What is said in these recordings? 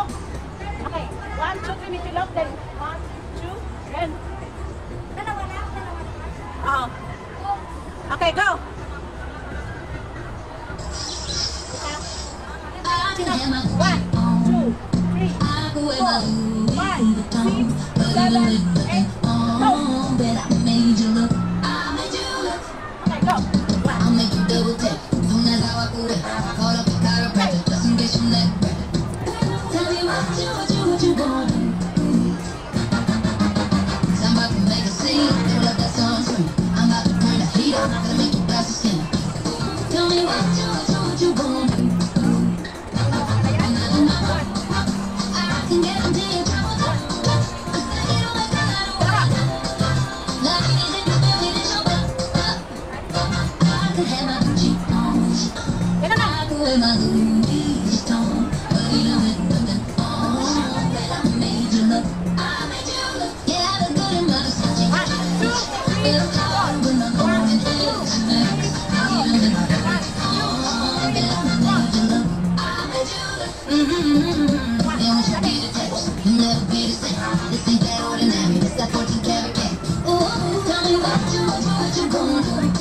look. Okay, 1, 2, 3, need to look. Then 1, 2, and... Okay, go. One, 2, 3, 4, 5, 6, 7, 8, go. Okay, go. I'll make you double take. Soon as I walk away, call up a chiropractor just in case your neck break. Tell me what you gonna do? 'Cause I'm about to make a scene. Don't let that song scream. I'm about to turn the heat up, gonna make you blast the skin. Tell me what you gonna do? I can get into your trouble. My Louis Vuitton, but you know it doesn't fall. That I made you look, yeah, I look good in my Versace. Feel hard when I'm going hell to max. You know it doesn't fall. That I made you look, then when you get a text, you'll never be the same. This ain't that ordinary, this that 14 karat cake. Ooh, tell me what you gonna do?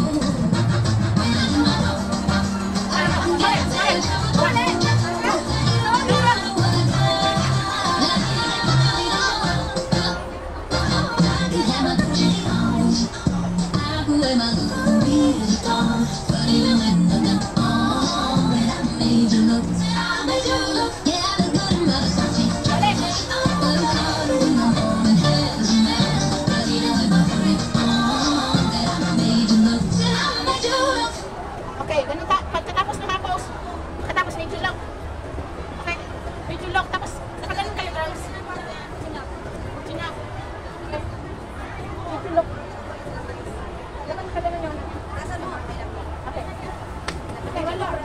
My Louis Vuitton, but even with nothing on, when I made you look, yeah, I look good in my Versace. But it's hard when I'm home and hell's a mess. But even with my freak on, that I made you look. Okay, ganun pagkatapos made you look. Okay, made you look, tapos nakaganon kayo, girls. Chin up. Okay. Made you look. Dapat nakaganon yun. Okay. Okay, one more.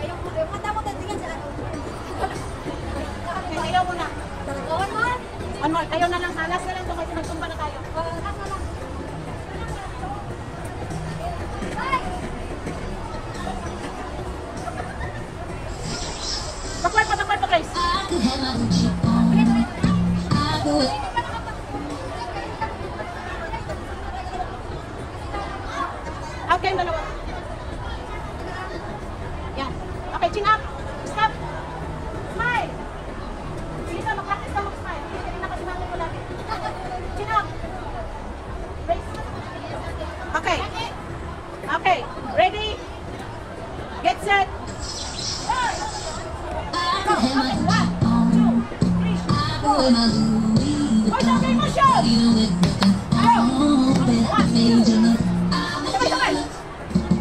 Okay, ayaw muna. One more. Ayaw na lang. Last na lang ito kasi nagtumba na tayo. Last na lang. Bakway pa, Grace. I could have my Gucci on. I could. Out kayong dalawa. Yan. Okay, chin up. Stop. Smile. Sige ka, mag-practice ka mag-smile. Hindi na kasi namin mo lagi. Chin up. Grace. Okay. Okay. Ready? Get set. I could have my Gucci on. I could wear my Louis Vuitton. Even with nothing on, but I made you look. Sabay.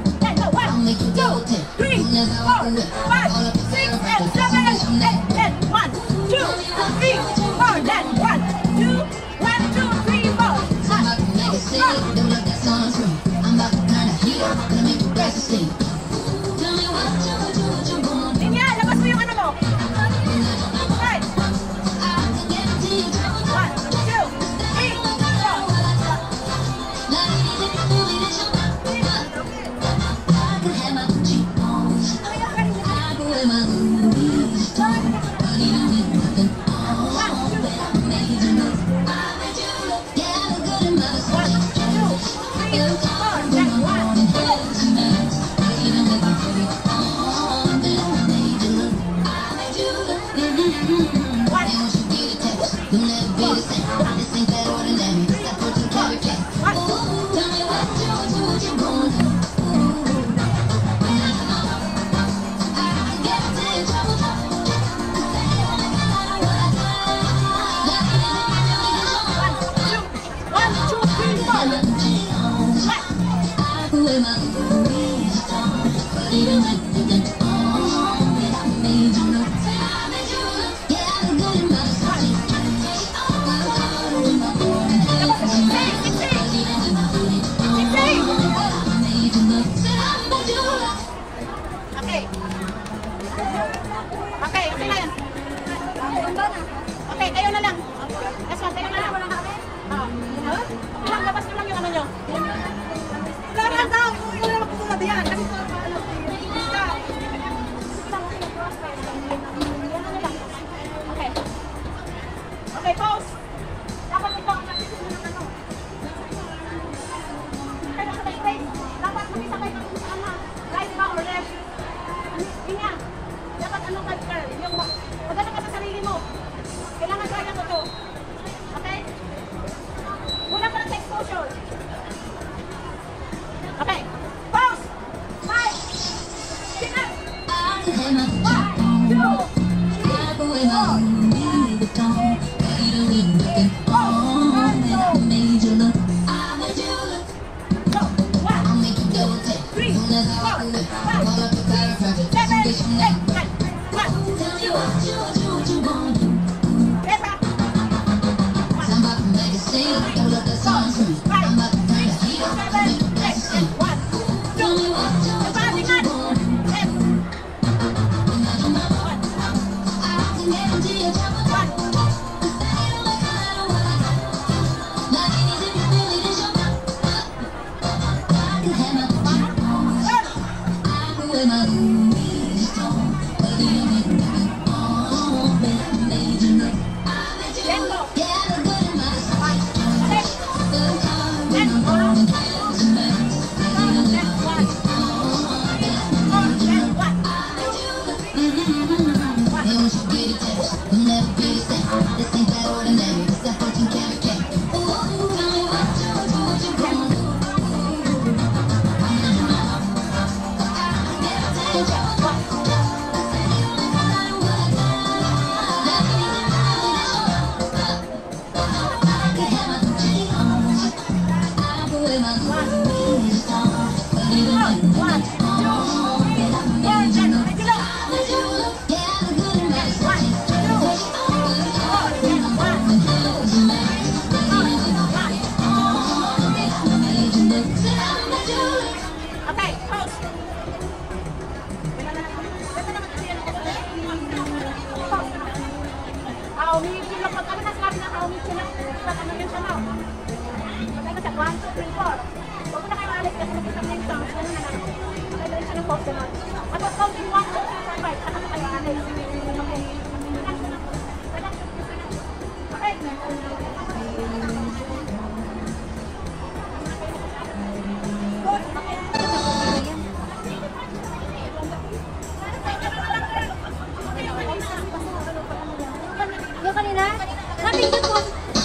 Yung kanina, sabi ko po.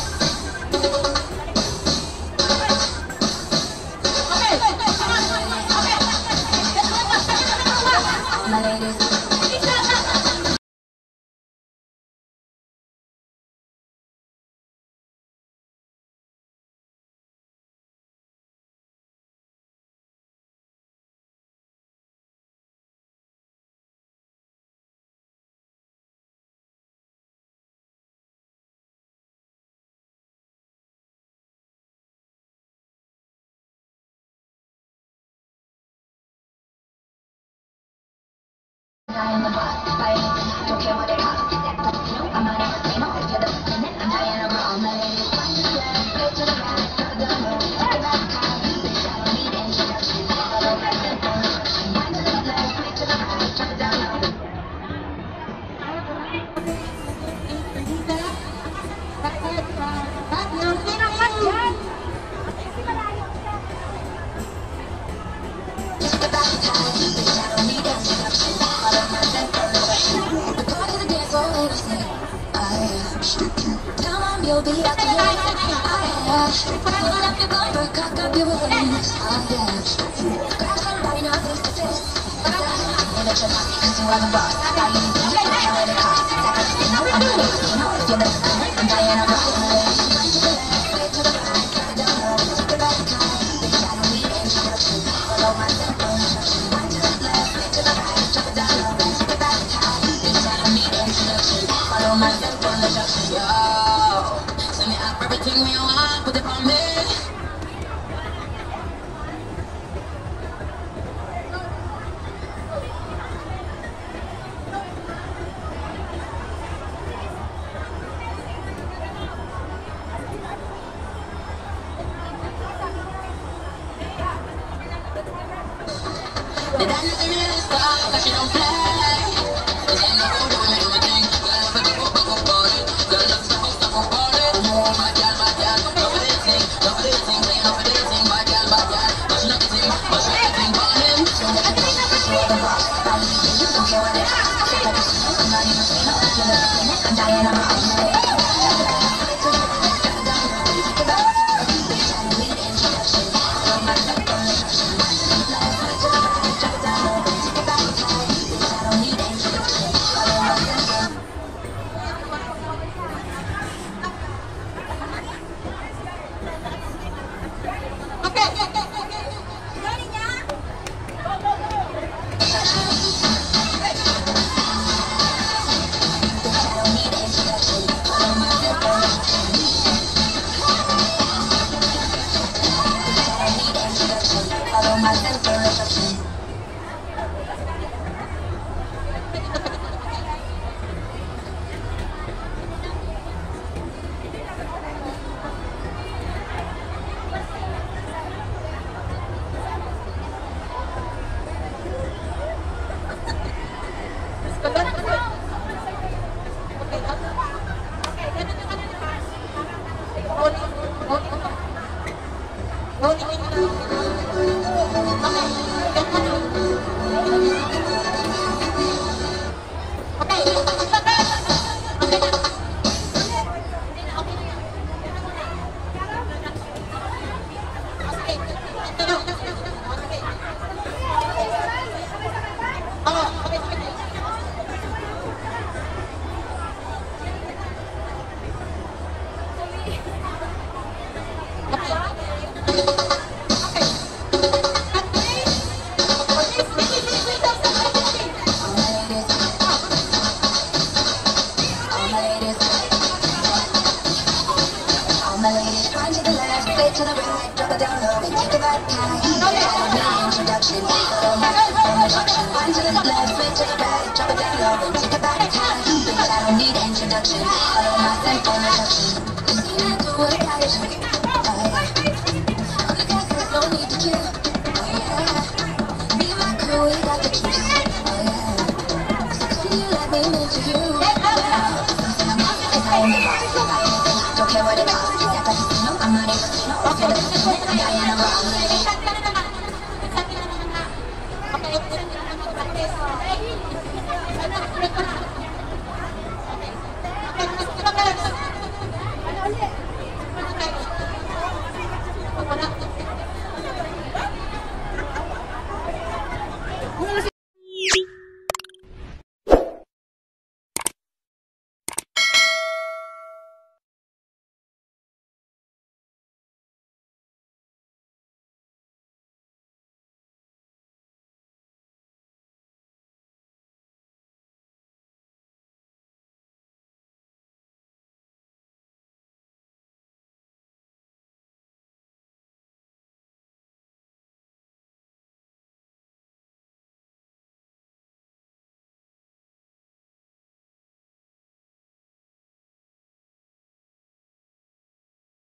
You'll be at the end. Put up your bumper, cock up your wings. Grab somebody, nothing's to fix. Cause you are the boss. Got you need to know the cost. You know I'm the least. You know if you're the I'm Diana Ross. Wait to the right, cut it down low. Super bad time. Bitch, I don't need introduction. Follow my simple instruction. One to the left, wait to the right, drop it down low. Super bad time. Bitch, I don't need introduction. Follow my simple instruction. Yo. Everything we want, put it on me. The dance is a real star, but she don't play. Cause I'm not old, when I do my thing. Girl, if I go for it. Girl, let's stop for it. I'm Diana Ross. Oo, okay, okay. All my ladies, wind to the left, straight to the right, drop it down low and take it back high. I don't need introduction, follow my instruction. Wind to the left, straight to the right, drop it down low and take it back high. Bitch, I don't need introduction, follow my instruction. You see me do what I gotta do. Oh yeah, I'm the guy, there's no need to kill. Oh yeah, me and my crew, we got the juice. Oh yeah, so come you let me into you. Don't care what it costs. I'm not a casino. I'm dying around.